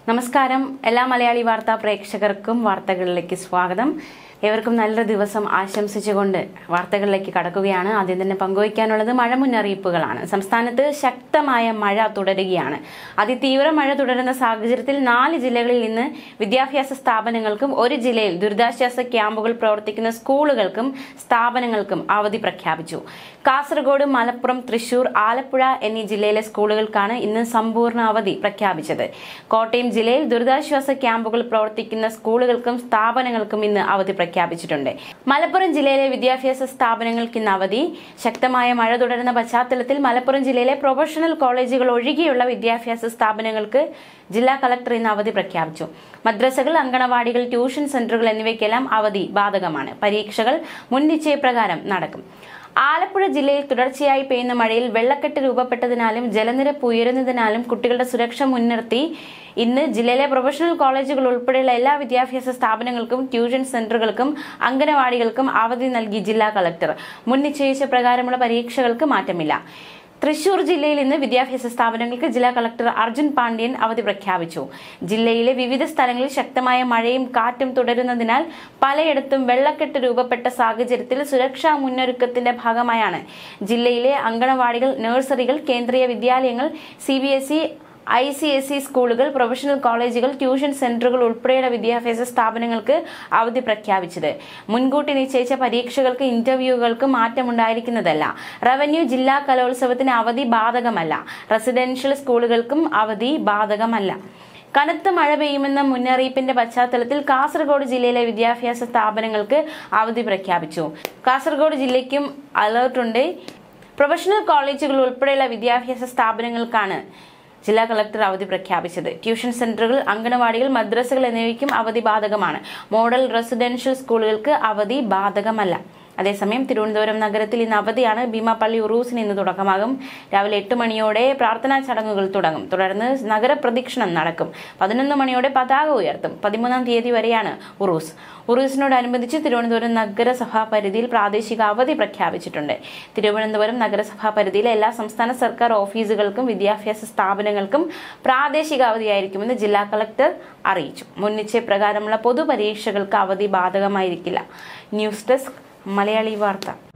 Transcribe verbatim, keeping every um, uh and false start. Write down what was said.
നമസ്കാരം. എല്ലാ മലയാളി വാർത്താ പ്രേക്ഷകർക്കും വാർത്തകളിലേക്ക് സ്വാഗതം. ഏവർക്കും നല്ലൊരു ദിവസം ആശംസിച്ചുകൊണ്ട് വാർത്തകളിലേക്ക് കടക്കുകയാണ്. ആദ്യം തന്നെ പങ്കുവയ്ക്കാനുള്ളത് മഴ മുന്നറിയിപ്പുകളാണ്. സംസ്ഥാനത്ത് ശക്തമായ മഴ തുടരുകയാണ്. അതിതീവ്ര മഴ തുടരുന്ന സാഹചര്യത്തിൽ നാല് ജില്ലകളിൽ ഇന്ന് വിദ്യാഭ്യാസ സ്ഥാപനങ്ങൾക്കും ഒരു ജില്ലയിൽ ദുരിതാശ്വാസ ക്യാമ്പുകൾ പ്രവർത്തിക്കുന്ന സ്കൂളുകൾക്കും സ്ഥാപനങ്ങൾക്കും അവധി പ്രഖ്യാപിച്ചു. കാസർഗോഡ്, മലപ്പുറം, തൃശൂർ, ആലപ്പുഴ എന്നീ ജില്ലയിലെ സ്കൂളുകൾക്കാണ് ഇന്ന് സമ്പൂർണ്ണ അവധി പ്രഖ്യാപിച്ചത്. കോട്ടയം ജില്ലയിൽ ദുരിതാശ്വാസ ക്യാമ്പുകൾ പ്രവർത്തിക്കുന്ന സ്കൂളുകൾക്കും സ്ഥാപനങ്ങൾക്കും ഇന്ന് അവധി പ്രഖ്യാപിച്ചിട്ടുണ്ട്. മലപ്പുറം ജില്ലയിലെ വിദ്യാഭ്യാസ സ്ഥാപനങ്ങൾക്ക് ഇന്ന് അവധി. ശക്തമായ മഴ തുടരുന്ന പശ്ചാത്തലത്തിൽ മലപ്പുറം ജില്ലയിലെ പ്രൊഫഷണൽ കോളേജുകൾ ഒഴികെയുള്ള വിദ്യാഭ്യാസ സ്ഥാപനങ്ങൾക്ക് ജില്ലാ കളക്ടർ ഇന്ന് അവധി പ്രഖ്യാപിച്ചു. മദ്രസകൾ, അങ്കണവാടികൾ, ട്യൂഷൻ സെന്ററുകൾ എന്നിവയ്ക്കെല്ലാം അവധി ബാധകമാണ്. പരീക്ഷകൾ മുൻ നിശ്ചയപ്രകാരം നടക്കും. ആലപ്പുഴ ജില്ലയിൽ തുടർച്ചയായി പെയ്യുന്ന മഴയിൽ വെള്ളക്കെട്ട് രൂപപ്പെട്ടതിനാലും ജലനിരപ്പ് ഉയരുന്നതിനാലും കുട്ടികളുടെ സുരക്ഷ മുൻനിർത്തി ഇന്ന് ജില്ലയിലെ പ്രൊഫഷണൽ കോളേജുകൾ ഉൾപ്പെടെയുള്ള എല്ലാ വിദ്യാഭ്യാസ സ്ഥാപനങ്ങൾക്കും ട്യൂഷൻ സെന്ററുകൾക്കും അംഗനവാടികൾക്കും അവധി നൽകി ജില്ലാ കളക്ടർ. മുൻ നിശ്ചയിച്ച പ്രകാരമുള്ള പരീക്ഷകൾക്ക് മാറ്റമില്ല. തൃശൂർ ജില്ലയിൽ ഇന്ന് വിദ്യാഭ്യാസ സ്ഥാപനങ്ങൾക്ക് ജില്ലാ കളക്ടർ അർജുൻ പാണ്ഡ്യൻ അവധി പ്രഖ്യാപിച്ചു. ജില്ലയിലെ വിവിധ സ്ഥലങ്ങളിൽ ശക്തമായ മഴയും കാറ്റും തുടരുന്നതിനാൽ പലയിടത്തും വെള്ളക്കെട്ട് രൂപപ്പെട്ട സാഹചര്യത്തിൽ സുരക്ഷാ മുന്നൊരുക്കത്തിന്റെ ഭാഗമായാണ് ജില്ലയിലെ അങ്കണവാടികൾ, നഴ്സറികൾ, കേന്ദ്രീയ വിദ്യാലയങ്ങൾ, C B S E I C S E സ്കൂളുകൾ, പ്രൊഫഷണൽ കോളേജുകൾ, ട്യൂഷൻ സെന്ററുകൾ ഉൾപ്പെടെയുള്ള വിദ്യാഭ്യാസ സ്ഥാപനങ്ങൾക്ക് അവധി പ്രഖ്യാപിച്ചത്. മുൻകൂട്ടി നിശ്ചയിച്ച പരീക്ഷകൾക്ക്, ഇന്റർവ്യൂകൾക്ക് മാറ്റമുണ്ടായിരിക്കുന്നതല്ല. റവന്യൂ ജില്ലാ കലോത്സവത്തിന് അവധി ബാധകമല്ല. റെസിഡൻഷ്യൽ സ്കൂളുകൾക്കും അവധി ബാധകമല്ല. കനത്ത മഴ പെയ്യുമെന്ന മുന്നറിയിപ്പിന്റെ പശ്ചാത്തലത്തിൽ കാസർഗോഡ് ജില്ലയിലെ വിദ്യാഭ്യാസ സ്ഥാപനങ്ങൾക്ക് അവധി പ്രഖ്യാപിച്ചു. കാസർഗോഡ് ജില്ലയ്ക്കും അലർട്ടുണ്ട്. പ്രൊഫഷണൽ കോളേജുകൾ ഉൾപ്പെടെയുള്ള വിദ്യാഭ്യാസ സ്ഥാപനങ്ങൾക്കാണ് ജില്ലാ കളക്ടർ അവധി പ്രഖ്യാപിച്ചത്. ട്യൂഷൻ സെന്ററുകൾ, അംഗനവാടികൾ, മദ്രസകൾ എന്നിവയ്ക്കും അവധി ബാധകമാണ്. മോഡൽ റെസിഡൻഷ്യൽ സ്കൂളുകൾക്ക് അവധി ബാധകമല്ല. അതേസമയം തിരുവനന്തപുരം നഗരത്തിൽ ഇന്ന് അവധിയാണ്. ഭീമാപള്ളി ഉറൂസിന് ഇന്ന് തുടക്കമാകും. രാവിലെ എട്ട് മണിയോടെ പ്രാർത്ഥനാ ചടങ്ങുകൾ തുടങ്ങും. തുടർന്ന് നഗരപ്രദക്ഷിണം നടക്കും. പതിനൊന്ന് മണിയോടെ പതാക ഉയർത്തും. പതിമൂന്നാം തീയതി വരെയാണ് ഉറൂസ്. ഉറൂസിനോടനുബന്ധിച്ച് തിരുവനന്തപുരം നഗരസഭാ പരിധിയിൽ പ്രാദേശിക അവധി പ്രഖ്യാപിച്ചിട്ടുണ്ട്. തിരുവനന്തപുരം നഗരസഭാ പരിധിയിലെ എല്ലാ സംസ്ഥാന സർക്കാർ ഓഫീസുകൾക്കും വിദ്യാഭ്യാസ സ്ഥാപനങ്ങൾക്കും പ്രാദേശിക അവധിയായിരിക്കുമെന്ന് ജില്ലാ കളക്ടർ അറിയിച്ചു. മുൻ നിശ്ചയപ്രകാരമുള്ള പൊതുപരീക്ഷകൾക്ക് അവധി ബാധകമായിരിക്കില്ല. ന്യൂസ് ഡെസ്ക് മലയാളി വാർത്ത.